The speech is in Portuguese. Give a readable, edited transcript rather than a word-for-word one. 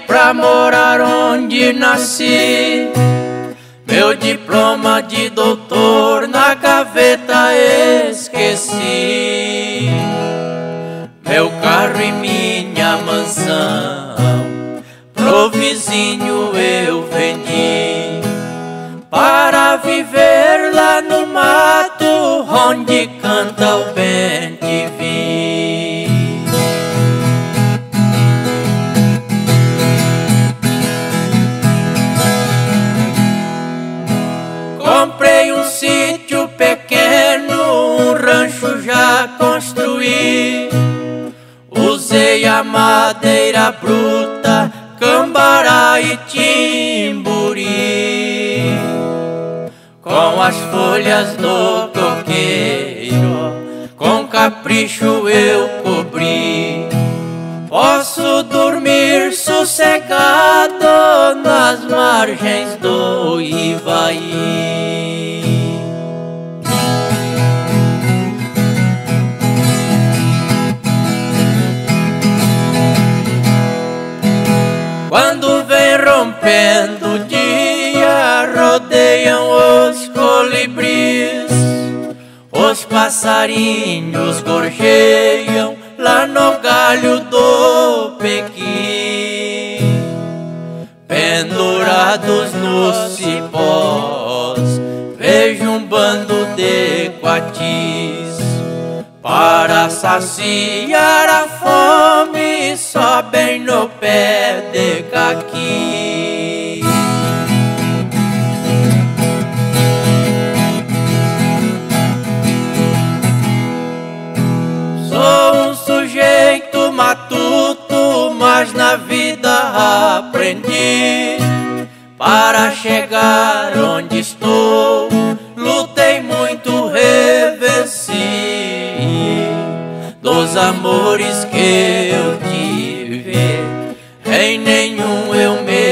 pra morar onde nasci. Meu diploma de doutor na gaveta esqueci. Meu carro e minha mansão pro vizinho eu vendi, para viver lá no mato onde canta o bem-te-vi. Comprei um sítio pequeno, um rancho já construí. Usei a madeira bruta, cambará e timburi. Com as folhas do coqueiro, com capricho eu cobri. Posso dormir sossegado nas margens do Ivaí. Quando vem rompendo o dia, rodeiam os colibris. Os passarinhos gorjeiam lá no galho do pequi. Pendurados nos cipós, vejo um bando de coatis. Para saciar a fome, sobem no pé de caqui. Sou um sujeito matuto, mas na vida aprendi. Para chegar onde estou, lutei muito, revenci. Dos amores que eu tive, em nenhum eu me